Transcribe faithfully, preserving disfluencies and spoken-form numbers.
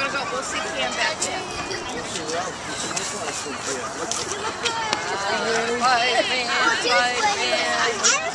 want to go? We'll see Cam back there. Fight, man, fight, man.